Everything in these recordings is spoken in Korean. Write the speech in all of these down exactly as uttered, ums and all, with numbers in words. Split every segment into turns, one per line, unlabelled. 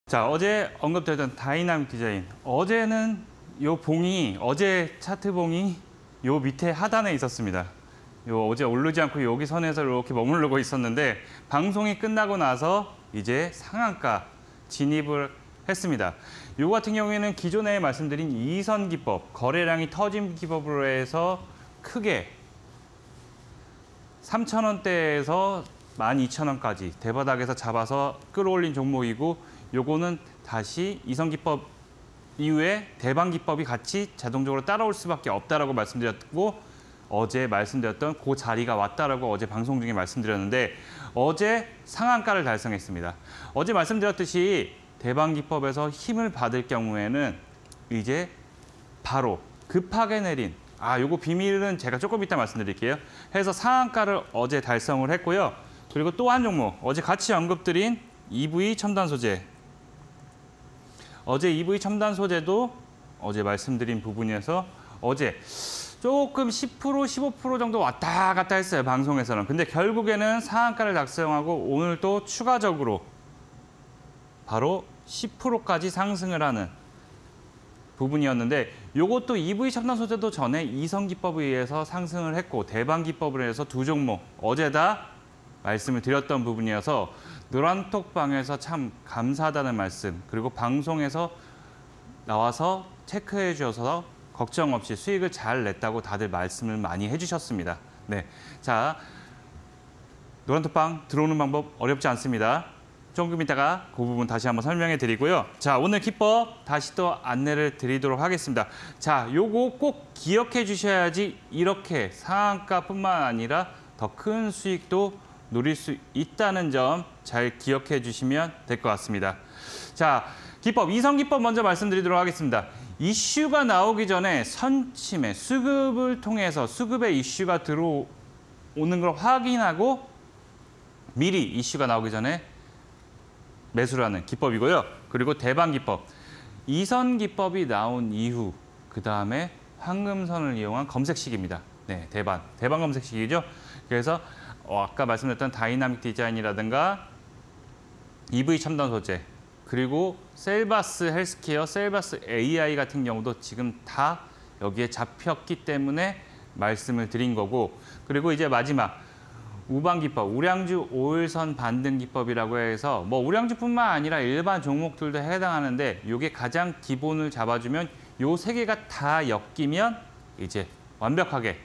자, 어제 언급되던 다이나믹 디자인. 어제는 요 봉이, 어제 차트 봉이 요 밑에 하단에 있었습니다. 요 어제 오르지 않고 여기 선에서 이렇게 머무르고 있었는데 방송이 끝나고 나서 이제 상한가 진입을 했습니다. 요 같은 경우에는 기존에 말씀드린 이선 기법, 거래량이 터진 기법으로 해서 크게 삼천 원대에서 만 이천 원까지 대바닥에서 잡아서 끌어올린 종목이고, 요거는 다시 이선 기법 이후에 대방 기법이 같이 자동적으로 따라올 수밖에 없다라고 말씀드렸고, 어제 말씀드렸던 그 자리가 왔다라고 어제 방송 중에 말씀드렸는데, 어제 상한가를 달성했습니다. 어제 말씀드렸듯이 대방 기법에서 힘을 받을 경우에는 이제 바로 급하게 내린, 아 요거 비밀은 제가 조금 이따 말씀드릴게요. 해서 상한가를 어제 달성을 했고요. 그리고 또 한 종목, 어제 같이 언급드린 이브이 첨단 소재. 어제 이브이 첨단 소재도 어제 말씀드린 부분에서 어제 조금 십 퍼센트, 십오 퍼센트 정도 왔다 갔다 했어요, 방송에서는. 근데 결국에는 상한가를 달성하고 오늘 또 추가적으로 바로 십 퍼센트까지 상승을 하는 부분이었는데, 요것도 이브이 첨단 소재도 전에 이선 기법에 의해서 상승을 했고 대방 기법을 해서 두 종목 어제 다 말씀을 드렸던 부분이어서 노란톡방에서 참 감사하다는 말씀, 그리고 방송에서 나와서 체크해 주셔서 걱정 없이 수익을 잘 냈다고 다들 말씀을 많이 해주셨습니다. 네, 자, 노란톡방 들어오는 방법 어렵지 않습니다. 조금 이따가 그 부분 다시 한번 설명해 드리고요. 자, 오늘 기법 다시 또 안내를 드리도록 하겠습니다. 자, 요거 꼭 기억해 주셔야지 이렇게 상한가뿐만 아니라 더 큰 수익도 노릴 수 있다는 점 잘 기억해 주시면 될 것 같습니다. 자, 기법, 이선 기법 먼저 말씀드리도록 하겠습니다. 이슈가 나오기 전에 선침해, 수급을 통해서 수급의 이슈가 들어오는 걸 확인하고 미리 이슈가 나오기 전에 매수를 하는 기법이고요. 그리고 대방 기법, 이선 기법이 나온 이후 그 다음에 황금선을 이용한 검색식입니다. 네, 대반, 대반 검색식이죠. 그래서 어, 아까 말씀드렸던 다이나믹 디자인이라든가 이브이 첨단 소재, 그리고 셀바스 헬스케어, 셀바스 에이아이 같은 경우도 지금 다 여기에 잡혔기 때문에 말씀을 드린 거고, 그리고 이제 마지막 우방 기법, 우량주 오일선 반등 기법이라고 해서 뭐 우량주뿐만 아니라 일반 종목들도 해당하는데, 이게 가장 기본을 잡아주면 요 세 개가 다 엮이면 이제 완벽하게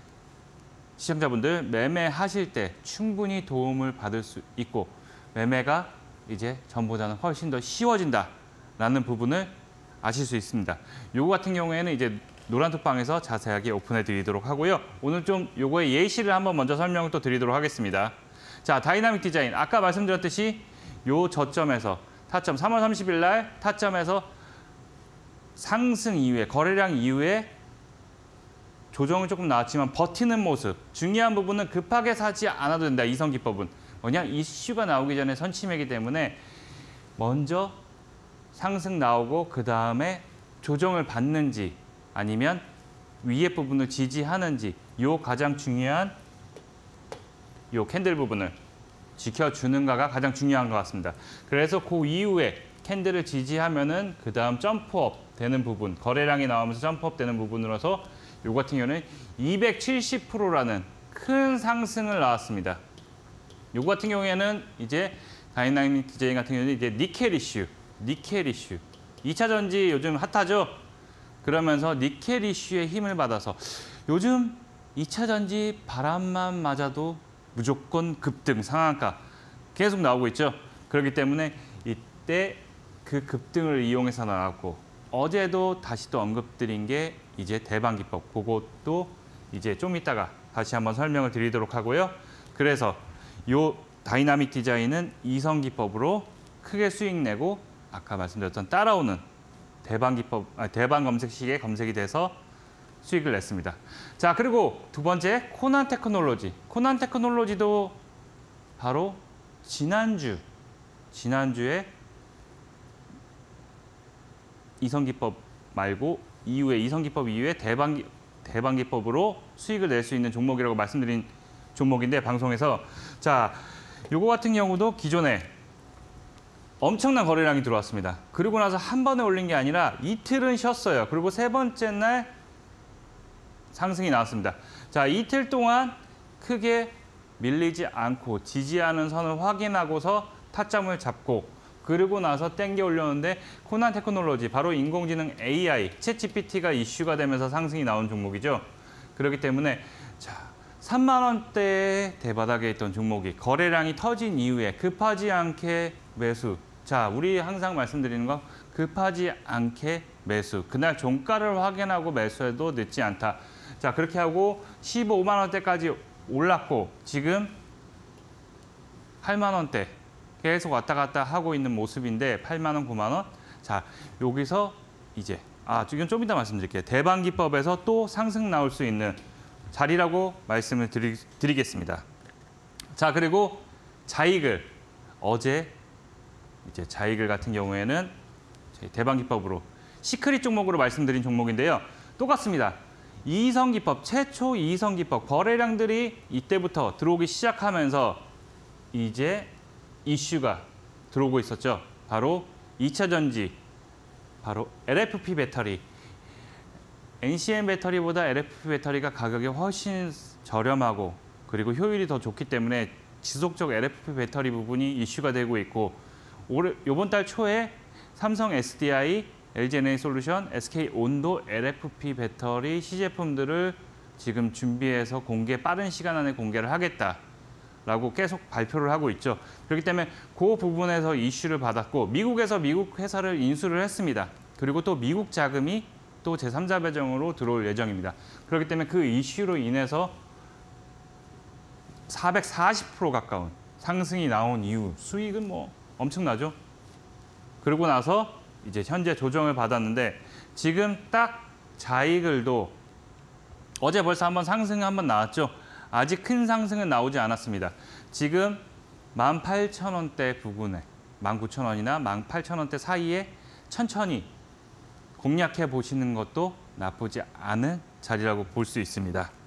시청자분들 매매하실 때 충분히 도움을 받을 수 있고, 매매가 이제 전보다는 훨씬 더 쉬워진다라는 부분을 아실 수 있습니다. 요거 같은 경우에는 이제 노란톡방에서 자세하게 오픈해 드리도록 하고요. 오늘 좀 요거의 예시를 한번 먼저 설명을 또 드리도록 하겠습니다. 자, 다이나믹 디자인. 아까 말씀드렸듯이 요 저점에서 타점 삼월 삼십일 날 타점에서 상승 이후에, 거래량 이후에 조정이 조금 나왔지만 버티는 모습. 중요한 부분은 급하게 사지 않아도 된다. 이선 기법은. 뭐냐? 이슈가 나오기 전에 선침이기 때문에 먼저 상승 나오고 그 다음에 조정을 받는지 아니면 위에 부분을 지지하는지, 요 가장 중요한 요 캔들 부분을 지켜주는가가 가장 중요한 것 같습니다. 그래서 그 이후에 캔들을 지지하면은 그 다음 점프업 되는 부분, 거래량이 나오면서 점프업 되는 부분으로서 요 같은 경우는 이백칠십 퍼센트라는 큰 상승을 나왔습니다. 요 같은 경우에는 이제 다이나믹 디자인 같은 경우는 이제 니켈 이슈, 니켈 이슈. 이 차 전지 요즘 핫하죠? 그러면서 니켈 이슈에 힘을 받아서 요즘 이 차 전지 바람만 맞아도 무조건 급등, 상한가 계속 나오고 있죠. 그렇기 때문에 이때 그 급등을 이용해서 나왔고, 어제도 다시 또 언급드린 게 이제 대방 기법, 그것도 이제 좀 이따가 다시 한번 설명을 드리도록 하고요. 그래서 요 다이나믹 디자인은 이선 기법으로 크게 수익 내고, 아까 말씀드렸던 따라오는 대방 기법, 아니, 대방 검색식에 검색이 돼서 수익을 냈습니다. 자, 그리고 두 번째 코난 테크놀로지. 코난 테크놀로지도 바로 지난주, 지난주에 이선 기법 말고 이후에 이선 기법 이후에 대방 대방 기법으로 수익을 낼 수 있는 종목이라고 말씀드린 종목인데, 방송에서 자, 요거 같은 경우도 기존에 엄청난 거래량이 들어왔습니다. 그리고 나서 한 번에 올린 게 아니라 이틀은 쉬었어요. 그리고 세 번째 날 상승이 나왔습니다. 자, 이틀 동안 크게 밀리지 않고 지지하는 선을 확인하고서 타점을 잡고 그리고 나서 땡겨 올렸는데 코난 테크놀로지, 바로 인공지능 에이아이, 챗지피티가 이슈가 되면서 상승이 나온 종목이죠. 그렇기 때문에 자, 삼만 원대의 대바닥에 있던 종목이 거래량이 터진 이후에 급하지 않게 매수. 자, 우리 항상 말씀드리는 거 급하지 않게 매수. 그날 종가를 확인하고 매수해도 늦지 않다. 자, 그렇게 하고 십오만 원대까지 올랐고 지금 팔만 원대 계속 왔다 갔다 하고 있는 모습인데 팔만 원, 구만 원. 자, 여기서 이제 아, 이건 좀 이따 말씀드릴게요. 대방기법에서 또 상승 나올 수 있는 자리라고 말씀을 드리, 드리겠습니다. 자, 그리고 자이글. 어제 이제 자이글 같은 경우에는 대방기법으로 시크릿 종목으로 말씀드린 종목인데요. 똑같습니다. 이성기법, 최초 이성기법 거래량들이 이때부터 들어오기 시작하면서 이제 이슈가 들어오고 있었죠. 바로 이 차 전지, 바로 엘에프피 배터리. 엔씨엠 배터리보다 엘에프피 배터리가 가격이 훨씬 저렴하고 그리고 효율이 더 좋기 때문에 지속적 엘에프피 배터리 부분이 이슈가 되고 있고 올해 이번 달 초에 삼성 에스디아이, 엘지에너지솔루션, 에스케이온도 엘에프피 배터리 시제품들을 지금 준비해서 공개, 빠른 시간 안에 공개를 하겠다라고 계속 발표를 하고 있죠. 그렇기 때문에 그 부분에서 이슈를 받았고 미국에서 미국 회사를 인수를 했습니다. 그리고 또 미국 자금이 또 제삼자 배정으로 들어올 예정입니다. 그렇기 때문에 그 이슈로 인해서 사백사십 퍼센트 가까운 상승이 나온 이후 수익은 뭐 엄청나죠. 그러고 나서 이제 현재 조정을 받았는데 지금 딱 자이글도 어제 벌써 한번 상승 한번 나왔죠. 아직 큰 상승은 나오지 않았습니다. 지금 만 팔천 원대 부근에 만 구천 원이나 만 팔천 원대 사이에 천천히 공략해 보시는 것도 나쁘지 않은 자리라고 볼 수 있습니다.